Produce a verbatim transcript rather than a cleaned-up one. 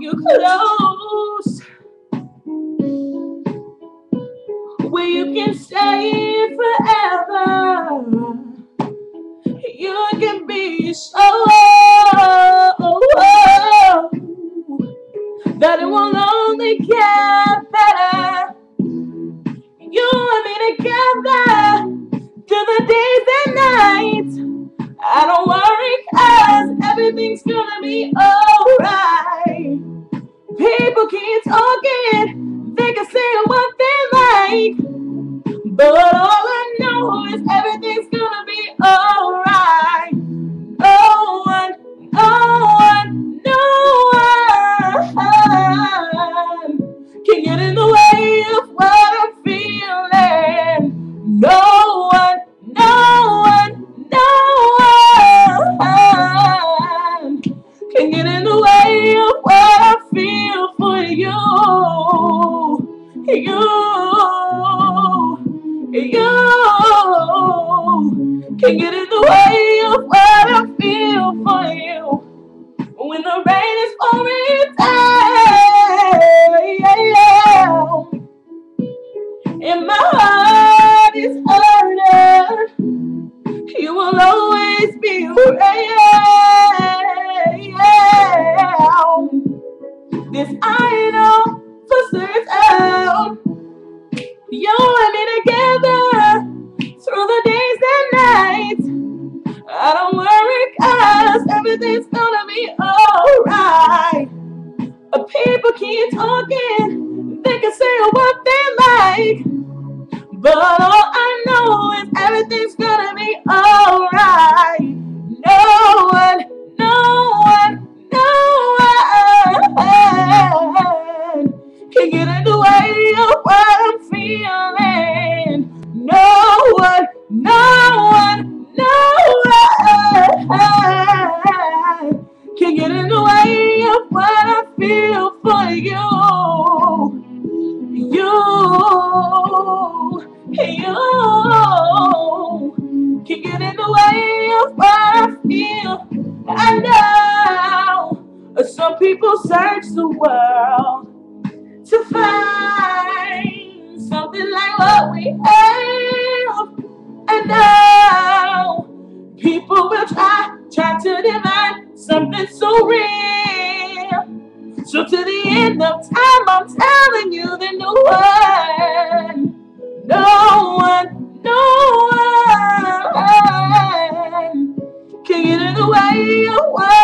you close, where you can stay forever. You can be so that it will only get better. You and me together through the days and nights. I don't worry, cause everything's gonna be alright. People keep talking, they can say what they like, but all I know is everything's gonna be alright. No one, no one, no one can get in the way of what I'm feeling. No one, no one, no one can get in the way of what I feel for you. You, you can get in the way of what I feel for you. When the rain is pouring down and my heart is hurting, you will always be around. This I know for certain. You and me together through the days and nights. I don't worry, cause everything's gonna be alright. People keep talking, they can say what they like, but all I know is everything's gonna be alright. No one, no one, no one can get in the way of what I'm feeling. No one, no one, no one can get in the way of what I feel for you. You, you can get in the way of what I feel. I know some people search the world to find something like what we have, and now people will try, try to divine something so real. So to the end of time, I'm telling you that no one, no one, no one can get in the way of what